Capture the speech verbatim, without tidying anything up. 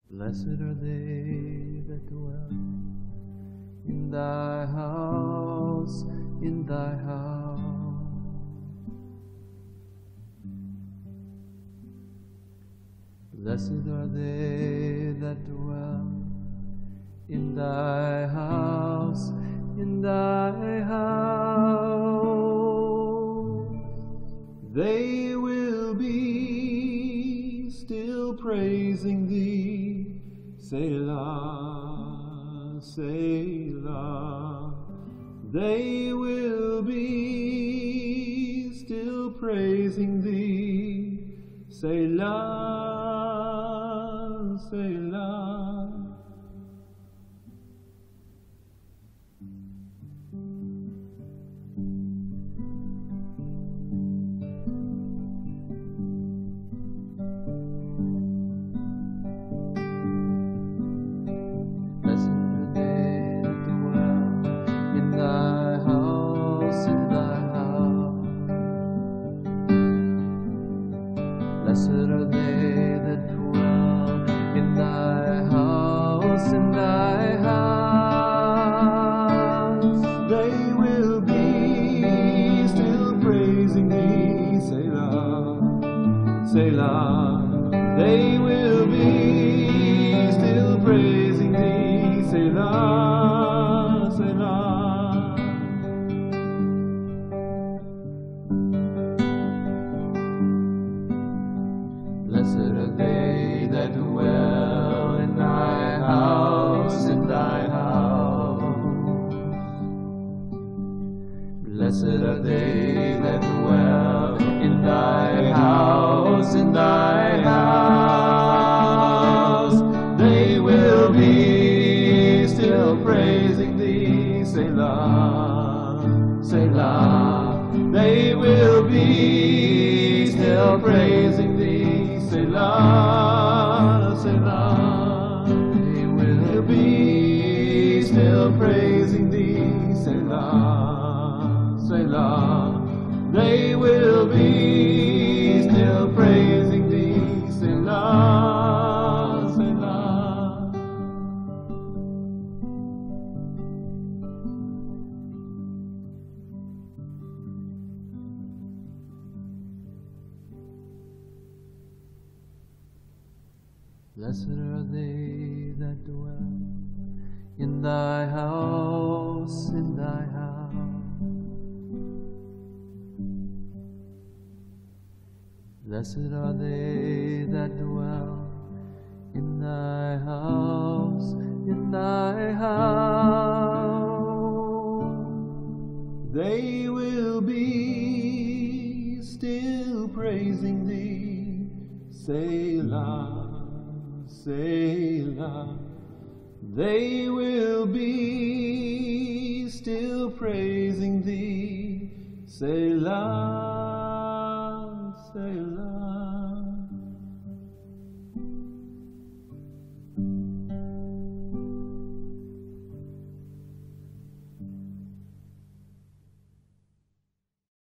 Blessed are they that dwell in thy house, in thy house. Blessed are they that dwell in thy house, in thy house. They will be still praising thee, Selah, Selah. They will be still praising thee, Selah, Selah. Blessed are they that dwell in thy house, in thy house. They will be still praising thee, Selah, Selah. They will be still praising thee, Selah, Selah. Blessed are they that dwell in thy house, in thy house. Blessed are they that dwell in thy house, in thy house. They will be still praising thee, Selah, Selah. They will be still praising thee, Selah, Selah. They will be still praising thee, Selah, Selah. They will be still praising thee, Selah, Selah. Blessed are they that dwell in thy house, in thy house. Blessed are they that dwell in thy house, in thy house. They will be still praising thee, Selah, Selah. They will be still praising thee, Selah.